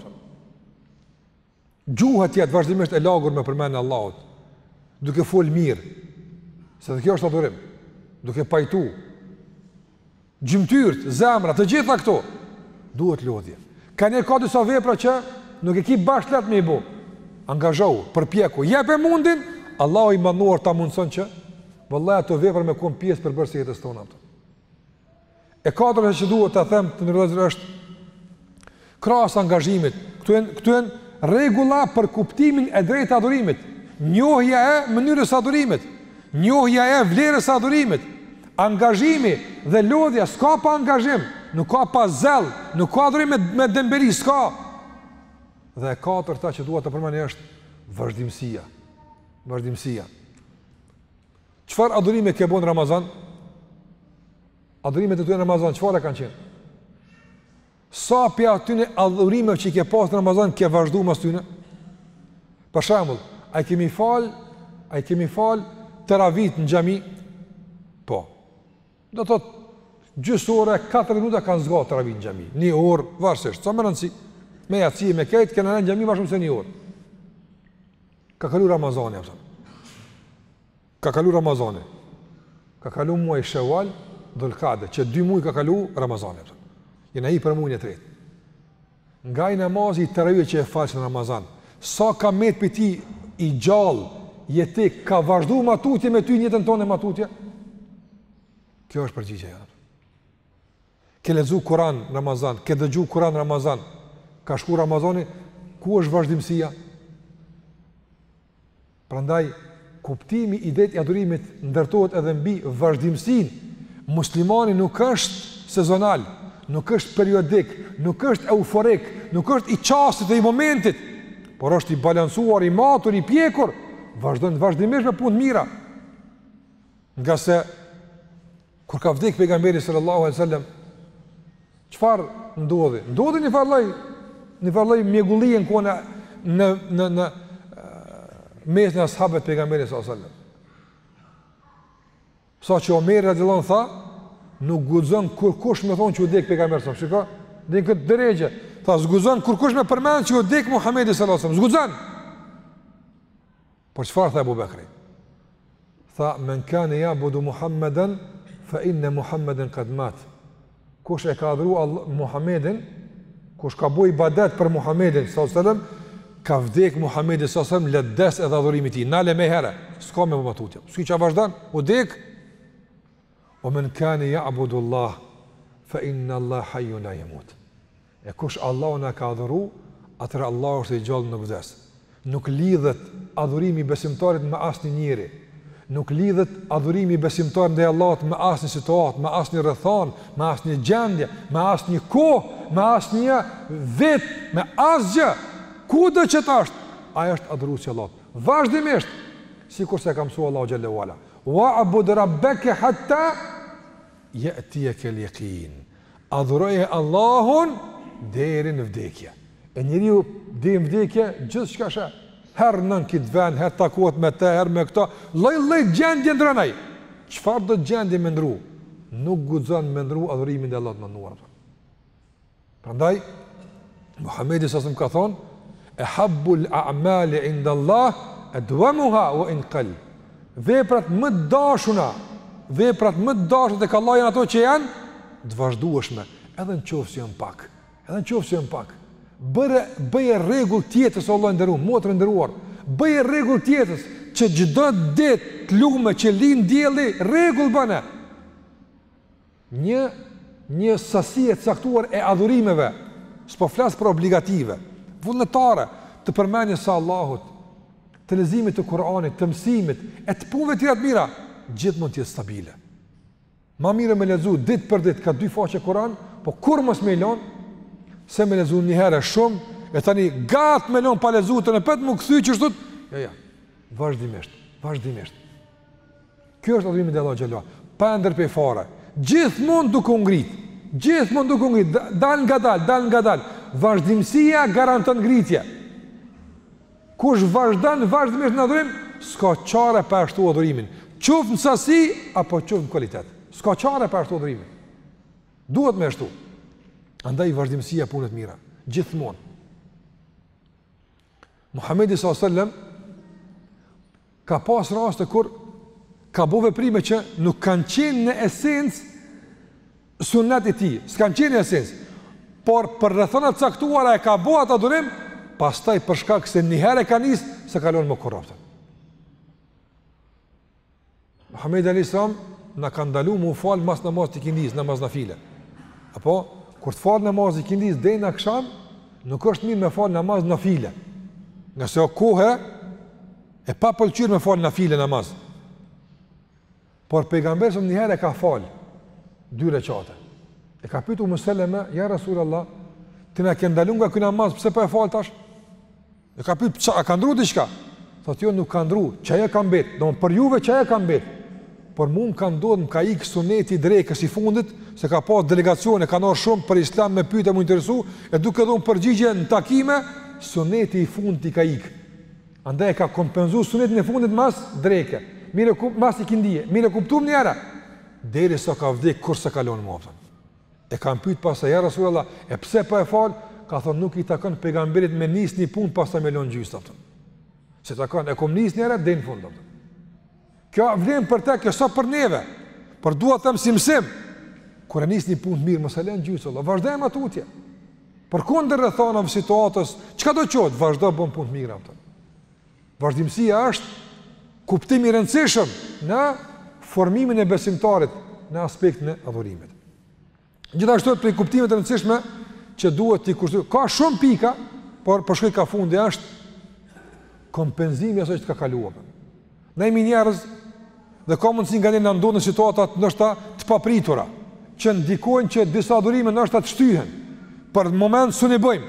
Gjuha tjetë vazhdimisht e lagur me përmenë Allahut, duke fol mirë, se dhe kjo është adhurim, duke pajtu, gjymtyrt, zemra, të gjitha këto, duhet lodhje. Ka një ka disa vepra që nuk e ki bashkë letë me i bo, angazhohu, përpjeku, jepe mundin, Allah i manduar ta mundëson që, vëllaj ato vepra me kom pjesë për bërë se jetës tona. E katërta që duhet të them të ndërlozur është krahas angazhimit. Këtu janë këtu janë rregulla për kuptimin e drejtë të adhurimit. Njohja e mënyrës së adhurimit, njohja e vlerës së adhurimit. Angazhimi dhe lodhja s'ka pa angazhim, nuk ka pa zell, nuk ka adhurim me, me dembeli, s'ka. Dhe e katërta që duhet të përmendni është vazhdimësia. Vazhdimësia. Çfarë adhurime ke bën Ramazan? Adhurimet e tyre në Ramazan, çfarë kanë qenë? Sa për atyne adhurimeve që i ke pas në Ramazan, ke vazhdu mas tyne? Për shembull, a i kemi fal, a i kemi fal teravit në xhami? Po. Do të thotë, gjysë ore, katër minuta kanë zgatë teravit në xhami. Një orë, varësisht, sa më rëndësi. Me jaci, me kejtë, kena në xhami ma shumë se një orë. Ka kalu Ramazani, apëton. Ka kalu Ramazani. Ka kalu muaj Shawal, Dhulkade, që dy muaj ka kalu Ramazani. Jena i për muajin e tretë. Nga i namazi i teravit që e falë në Ramazan, sa ka met për ti i gjallë, jetik, ka vazhdu matutje me ty njëtën tonë e matutje? Kjo është përgjigja janë. Ke lezu Kur'an Ramazan, ke dëgju Kur'an Ramazan, ka shku Ramazani, ku është vazhdimësia? Prandaj, kuptimi i det i adhurimit ndërtohet edhe mbi vazhdimësin. Muslimani nuk është sezonal, nuk është periodik, nuk është euforik, nuk është i qastit dhe i momentit, por është i balansuar, i matur, i pjekur, vazhdojnë vazhdimisht me punë mira. Nga se, kur ka vdek pejgamberi sallallahu alaihi wasallam, çfarë ndodhi? Ndodhi një farlloj, një farlloj mjegullie në kone në, në, në mes në ashabët pejgamberi sallallahu alaihi wasallam. Sa që Omeri radhiyallahu anhu tha, nuk guxon kur kush me thonë që u dek pejgamberi sallallahu alaihi wasallam. Shiko, në këtë drejtë, tha zguzon kur kush me përmend që u dek Muhamedi sallallahu alaihi wasallam. Zguzon. Por çfarë tha Abu Bekri? Tha men kana ya'budu Muhammadan fa inna Muhammadan qad mat. Kush e ka adhuruar Muhamedin, kush ka bëj ibadet për Muhamedin sallallahu alaihi wasallam, ka vdek Muhamedi sallallahu alaihi wasallam lëdes edhe adhurimi i tij. Nale me herë, s'ka më matutje. S'ka çfarë vazhdon, u dek. O men kane ya'budu Allah, fa inna Allah hayyun la yamut. E kush Allah në ka adhuru, atër Allah është i gjallë në vdes. Nuk lidhet adhurimi besimtarit me asnjë njeri. Nuk lidhet adhurimi besimtarit ndaj Allahut me asnjë situatë, me asnjë rrethon, me asnjë gjendje, me asnjë kohë, me asnjë vit, me asgjë. Kudo që të është, ai është adhuruesi i Allahut. Vazhdimisht, sikur se ka mësuar Allahu xhallahu ala. Wa'bud rabbaka hatta ya'tiyaka al-yaqin. Adhuroje Allahun deri në vdekje. E njeriu deri në vdekje gjithçka shë. Herë nën këtë vend, herë takohet me të, herë me këto, lloj-lloj gjendje ndronaj. Çfarë do gjendje me ndru? Nuk guxon me ndru adhurimin e Allahut mënduar. Prandaj Muhamedi sallallahu alaihi wasallam ka thonë: "E habbul a'mali 'inda Allah adwamuha wa in qall." Veprat më të dashura, veprat më të dashura tek Allah janë ato që janë të vazhdueshme, edhe në qoftë janë pak, edhe në qoftë janë pak. Bëre bëje rregull tjetër se Allah nderuar, motrë nderuar. Bëje rregull tjetër që çdo ditë të lumë që lind dielli, rregull bëne. Një një sasi e caktuar e adhurimeve, s'po flas për obligative, vullnetare, të përmendjes së Allahut, të leximit të Kuranit, të mësimit, e të punëve tjera të mira, gjithmonë të jetë stabile. Ma mirë me lexu ditë për ditë ka dy faqe Kur'an, po kur mos me lën, se me lexu një herë shumë, e tani gat me lën pa lexuar, në pet më kthy që thot, ja ja, vazhdimisht, vazhdimisht. Kjo është adhurimi te Allahu xhallahu, pa ndërpej fare. Gjithmonë duke u ngrit, gjithmonë duke u ngrit, dal nga dal, dal nga dal. Vazhdimësia garanton ngritje. Kush vazhdon vazhdimisht në adhurim, s'ka çare pa ashtu adhurimin. Qoftë në sasi apo qoftë në kvalitet. S'ka çare pa ashtu adhurimin. Duhet me ashtu. Andaj vazhdimësia punët mira, gjithmonë. Muhamedi sallallahu alaihi wasallam ka pas raste kur ka bo veprime që nuk kanë qenë në esencë sunet e tij, s'kanë qenë në esencë, por për rrethona të caktuara e ka bo atë adhurim, pastaj për shkak se një herë ka nis se kalon më korruptë. Muhamedi alayhis salam na ka ndaluar mu fal mas namaz të ikindis, namaz nafile. Apo kur të fal namaz të ikindis deri në akşam, nuk është mirë me fal namaz nafile. Nëse o kohë e pa pëlqyer me fal nafile namaz. Por pejgamberi një herë ka fal dy rekate. E ka pyetur Umm Seleme, ja Rasulullah, ti na ke ndaluar nga ky namaz, pse po e fal tash? E ka pyetur, a ka ndruar diçka? Thotë jo, nuk ka ndruar, çaja ka mbet. Domthon për juve çaja ka mbet. Por mua më ka ndodhur, më ka ik suneti i drekës i fundit, se ka pas delegacione, kanë ardhur shumë për Islam me pyetje më interesu, e duke dhënë përgjigje në takime, suneti i fundit i ka ik. Andaj ka kompenzuar sunetin e fundit mas dreke. Mire ku mas i kindije, mire kuptuam një herë. Derisa ka vdek kur se kalon mua. E kam pyet pastaj ja Rasulullah, e pse po e fal? Ka thonë nuk i takon pejgamberit me nis një punë pastaj me lën gjysmë atë. Se takon e kom nis një herë deri në fund atë. Kjo vlen për te, kjo sa për neve. Por dua të them si mësim. Kur e nis një punë mirë mos e lën gjysmë, vazhdojmë atutje. Përkundër rrethonave situatës, çka do të thotë, vazhdo bën punë mirë atë. Vazhdimësia është kuptimi i rëndësishëm në formimin e besimtarit në aspektin e adhurimit. Gjithashtu për kuptimet e rëndësishme që duhet të kushtojmë, ka shumë pika, por për shkak ka fundi është kompenzimi asaj që ka kaluar. Ne jemi njerëz dhe ka mundësi nga ne na ndodhin situata ndoshta të papritura, që ndikojnë që disa adhurime ndoshta të shtyhen. Për moment s'u ne bëjmë.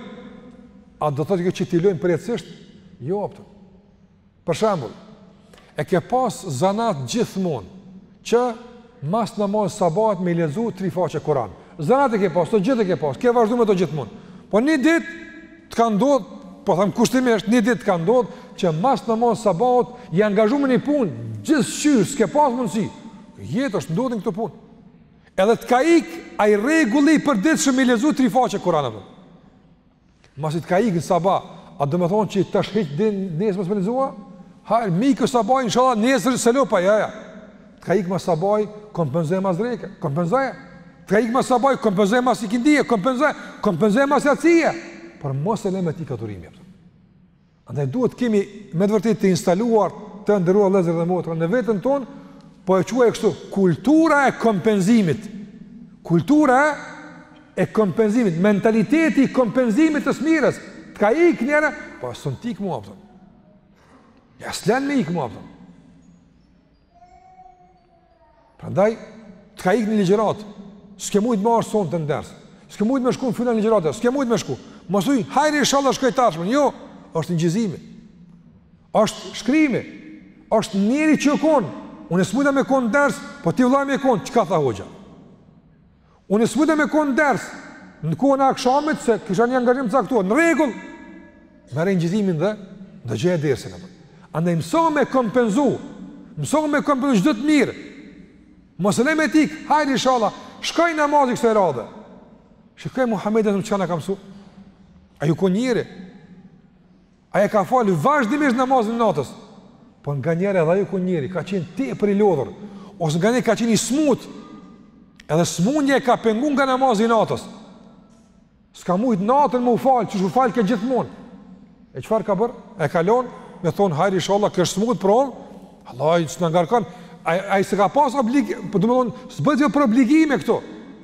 A do të thotë që ti lojmë përjetësisht? Jo, apëtë. Për shembull, e ke pas zanat gjithmonë që mas namaz sabat me lexu tri faqe Kur'an. Zanat e ke pas, të gjithë e ke pas, ke vazhdu me të gjithmonë. Po një ditë të ka ndodhur, po them kushtimisht, një ditë të ka ndodhur që mas namaz sabat i angazhuar në një punë, gjithçka s'ke pas mundësi. Jetë është ndodhin këtë punë. Edhe të ka ik ai rregulli i përditshëm me lexu tri faqe Kur'an apo. Masi të ka ik në sabah, a do të thonë që tash hiç din nesër mos me lexua? Ha, mikë sabah inshallah nesër se lopa ja ja. Të ka ik mas sabah, kompenzoj mas dreke, kompenzoj. Të ka ik mas sabah, kompenzoj mas ikindie, kompenzoj, kompenzoj mas yacie. Por mos e lëmë ti katurimi. Andaj duhet kemi me të vërtetë të instaluar të ndëruar vëllezër dhe motra në veten tonë, po e quaj kështu, kultura e kompenzimit. Kultura e kompenzimit, mentaliteti i kompenzimit të smirës. Të ka ik njëra, po s'on tik mua apo. Ja s'lan me ik mua apo. Prandaj të ka ik në ligjërat. S'ke mujt më marr son të nders. S'ke mujt më shku në final ligjërat, s'ke mujt më shku. Mos uj, hajde inshallah shkoj tashmë. Jo, është ngjizimi. Është shkrimi. Është njëri që kon. Unë s'mujta me kon ders, po ti vëllai me kon, çka tha hoxha? Unë s'mujta me kon ders në kohën e akşamit se kisha një angazhim të caktuar. Në rregull. Merr ngjizimin dhe ndajë dersin apo. Andaj mëso me kompenzu. Mëso me kompenzu çdo të mirë. Mos e lë me tik, hajde inshallah, shkoj namazin kësaj radhe. Shikoj Muhamedit çka na ka mësuar. Ai u konjere. Ai ka fal vazhdimisht namazin natës. Po nga njerë edhe ajo ku njeri, ka qenë tepër i lodhur, ose nga njerë ka qenë i smut, edhe smundje ka pengu nga namazi natës. S'ka mujt natën më u falë, që shu falë ke gjithmonë. E qëfar ka bërë? E kalon, me thonë, hajri inshallah, kështë smut për onë, Allah, së në ngarkan, a i se ka pas obligime, për du me thonë, së bëtë jo për obligime këto.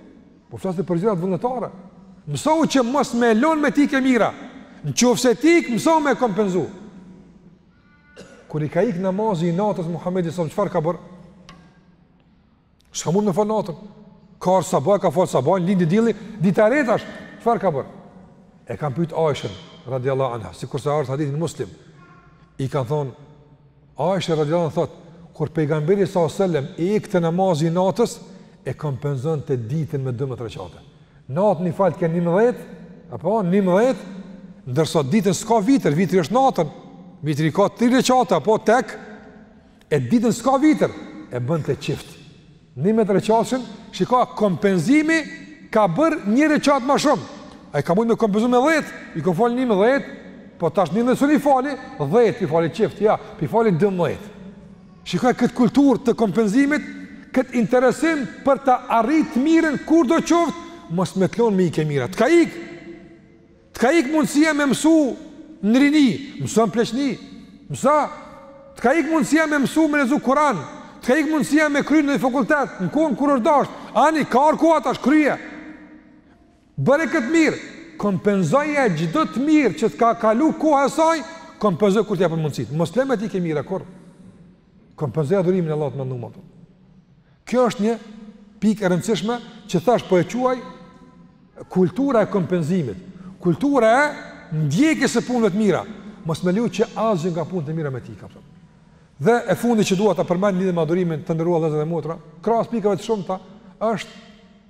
Po flasë për gjërat vullnetare. Mësohu që mos me lon me tik e mira. Në qoftë se tik, mësohu me kompenzu. Kur i ka ik namazi i natës Muhamedi sa çfarë ka bërë? S'ka mund me fal natën. Ka arë sabah, ka falë sabah, lindi dilli, dita e retash, çfarë ka bërë? E kanë pyet Aishën, radiallahu anha, si kurse arë hadithin Muslim. I kanë thonë, Aisha radiallahu anha thotë, kur pejgamberi sallallahu alajhi wasallam i ikte namazi i natës, e kompenzon të ditën me dymbëdhjetë rekate. Natën i fal ke njëmbëdhjetë, apo njëmbëdhjetë, ndërsa ditën s'ka vitër, vitri është natën. Vitri ka tri rekate, apo tek, e ditën s'ka vitër, e bën të çift. njëmbëdhjetë rekatëshin, shiko kompenzimi ka bërë një rekat më shumë. Ai ka mund me kompenzu me dhjetë, i ka fal njëmbëdhjetë, po tash njëmbëdhjetë s'u fali, dhjetë i fali çift, ja, i fali dymbëdhjetë. Shikoj këtë kulturë të kompenzimit, këtë interesim për të arritë mirën kur do qoftë, mos me t'lon me ikë mira. T'ka ik, t'ka ik mundësia me mësu në rini, mësu në pleqni, mësa, t'ka ik mundësia me mësu me lezu Kur'an, t'ka ik mundësia me kry në fakultet, në kohën kur është dasht, ani, ka arku atash, kryje. Bëre këtë mirë, kompenzoje gjithë të mirë që t'ka kalu kohë e saj, kompenzoj kur t'ja për mundësit. Mos le me t'ike mira, kur? Kompenzoj adhurimin e Allahut më ndihmë ato. Kjo është një pikë e rëndësishme që thash po e quaj kultura e kompenzimit, kultura e ndjekjes së punëve të mira. Mos më luaj që asgjë nga punët e mira me ti kapton. Dhe e fundi që dua ta përmend lidhur me adhurimin të ndëruar vëllezër dhe motra, krahas pikave të shumta është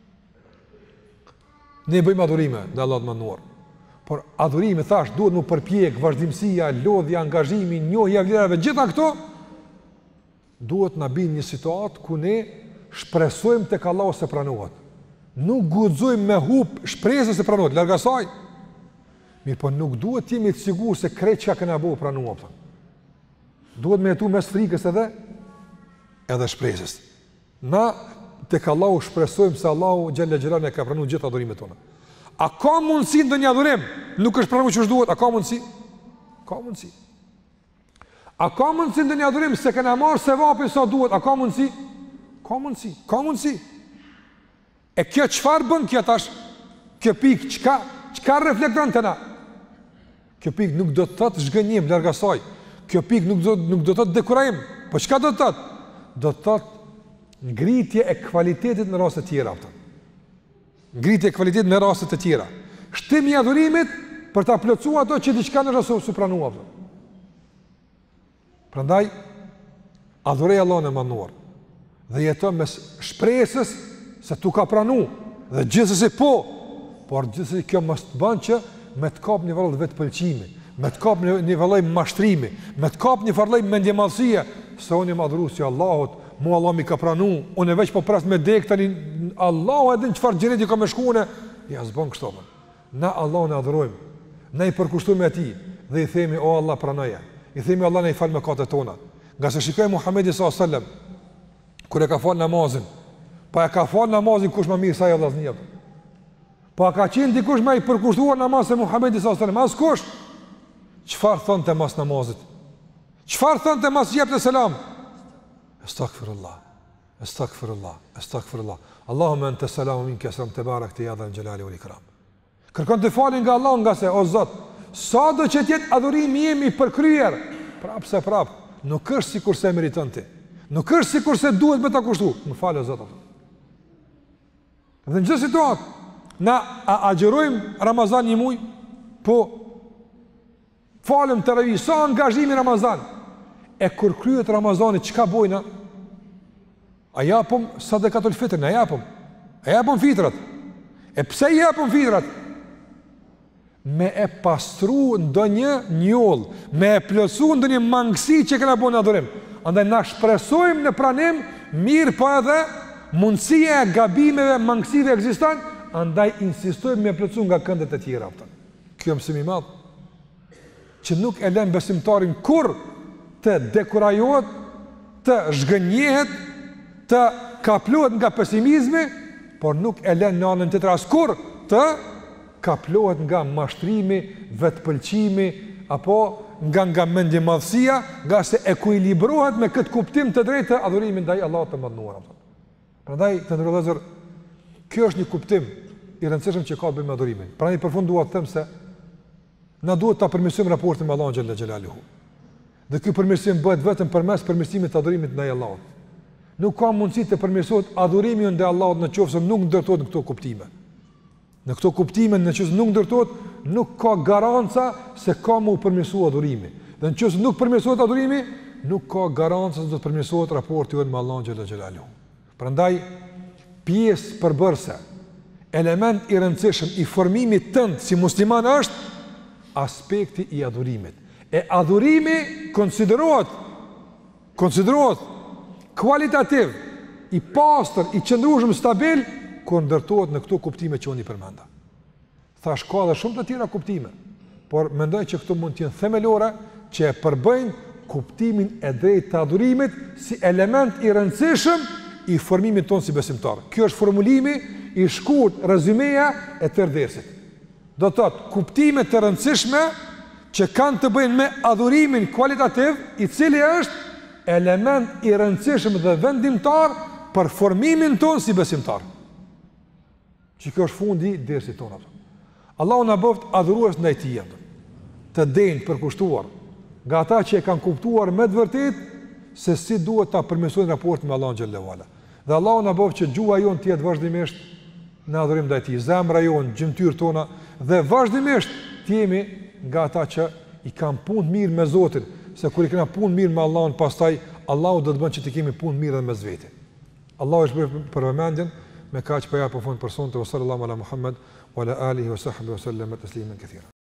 ne bëjmë adhurime ndaj Allahut më ndihmë. Por adhurimi thash duhet më përpjek vazhdimësia, lodhja, angazhimi, njohja e vlerave, gjitha këto duhet na bëjnë një situatë ku ne shpresojmë tek Allahu se pranohet. Nuk guxojmë me hub shpresën se pranohet, larg asaj. Mirë, po nuk duhet të jemi të sigurt se krejt çka kena bëu pranohet. Duhet me jetu mes frikës edhe edhe shpresës. Na tek Allahu shpresojmë se Allahu xhalla xhelal ne ka pranuar gjithë adhurimet tona. A ka mundësi ndonjë adhurim nuk është pranuar ç'është duhet? A ka mundësi? Ka mundësi. A ka mundësi ndonjë adhurim se kena marrë sevapin sa duhet? A ka mundësi? Ka mundësi. Ka mundësi. E kjo çfarë bën kjo tash? Kjo pikë çka çka reflekton te na? Kjo pikë nuk do të thotë zhgënjim larg asaj. Kjo pikë nuk do nuk do të thotë dekurajim. Po çka do të thotë? Do të thotë ngritje e cilësisë në raste të tjera aftë. Ngritje e cilësisë në raste të tjera. Shtimi i adhurimit për ta plotësuar ato që diçka në rreth su pranuar. Prandaj adhuroj Allahun e manduar dhe jeton me shpresës se tu ka pranu dhe gjithsesi po, por gjithsesi kjo mos të bën që me të kap një vallë vetë pëlqimi, me të kap një vallë mashtrimi, me të kap një farllë mendjemallësie se unë jam adhuruesi i Allahut, mu Allah mi ka pranu, unë veç po pres me dek tani Allahu e din çfarë gjëri ka më shkuane, ja s'bën kështu. Na Allahun e adhurojmë, ne i përkushtojmë atij dhe i themi o Allah pranoje. I themi Allah ne i fal mëkatet tona. Nga se shikoj Muhamedi sallallahu alaihi wasallam kur e ka fal namazin, pa e ka fal namazin kush më mirë sa ai vllazni. Pa ka qenë dikush më i përkushtuar namaz se Muhamedi sallallahu alaihi wasallam, askush. Çfarë thonte mas namazit? Çfarë thonte mas jepte selam? Astaghfirullah. Astaghfirullah. Astaghfirullah. Allahumma anta salamu minka salam tebarak ya dhal jalali wal ikram. Kërkon të falin nga Allah, nga se o Zot, sa do që tjetë adhurimi jemi përkryer, prap se prap, nuk është si kurse meriton ti, nuk është si kurse duhet me ta kushtu, më falë o Zot. Dhe në gjithë situatë, na agjerojmë Ramazan një muj, po falem të revi, sa angazhimi Ramazan, e kur kryet Ramazani, qka bojna? A japëm sadekatul fitrin, a japëm, a japëm fitrat, e pse japëm fitrat? Me e pastru ndo një njoll, me e plësu ndo një mangësi që këna bo në adhurim. Andaj na shpresojmë në pranim, mirë po edhe mundësia e gabimeve, mangësive ekzistan, andaj insistojmë me plëcu nga këndet e tjera. Kjo mësimi madhë, që nuk e lem besimtarin kur të dekurajohet, të zhgënjehet, të kaplohet nga pesimizmi, por nuk e lem në anën të të raskur të kaplohet nga mashtrimi, vetëpëlqimi, apo nga nga mendje madhësia, nga se ekuilibrohet me këtë kuptim të drejtë të adhurimin ndaj Allahut të mëdhenuar. Prandaj të ndërlozër, Kjo është një kuptim i rëndësishëm që ka të bëjë me adhurimin. Prandaj përfund dua të them se na duhet ta përmirësojmë raportin me Allahun xhalla xhelaluhu. Dhe ky përmirësim bëhet vetëm përmes përmirësimit të adhurimit ndaj Allahut. Nuk ka mundësi të përmirësohet adhurimi ndaj Allahut nëse nuk ndërtohet në këto kuptime. Në këto kuptime nëse nuk ndërtohet, nuk ka garanca se ka më u përmirësua adhurimi. Dhe nëse nuk përmirësohet adhurimi, nuk ka garanca se do të përmirësohet raporti ynë me Allahun xhalla xhelaluhu. Prandaj pjesë përbërëse, element i rëndësishëm i formimit tënd si musliman është aspekti i adhurimit. E adhurimi konsiderohet konsiderohet kualitativ, i pastër, i qëndrueshëm, stabil kur ndërtohet në këto kuptime që unë i përmenda. Thash ka edhe shumë të tjera kuptime, por mendoj që këto mund të jenë themelore që e përbëjnë kuptimin e drejtë të adhurimit si element i rëndësishëm i formimit tonë si besimtar. Kjo është formulimi i shkurt, rezumeja e tërë dersit. Do të thotë kuptime të rëndësishme që kanë të bëjnë me adhurimin kualitativ, i cili është element i rëndësishëm dhe vendimtar për formimin tonë si besimtar. Që kjo është fundi i dersit tonë. Allahu na bëft adhurues ndaj Tij, të denjë përkushtuar, nga ata që e kanë kuptuar me të vërtetë se si duhet ta përmirësojnë raportin me Allahun xhallahu ala. Dhe Allahu na bëft që gjuha jonë të jetë vazhdimisht në adhurim ndaj Tij, zemra jonë, gjymtyrët tona dhe vazhdimisht të jemi nga ata që i kanë punë mirë me Zotin, se kur i kena punë mirë me Allahun, pastaj Allahu do të bën që të kemi punë mirë edhe me vetë. Allahu është bërë për vëmendjen, me kaq po ja përfund për sonte, sallallahu ala Muhammed wa ala alihi wa sahbihi wa sallam taslimen kathira.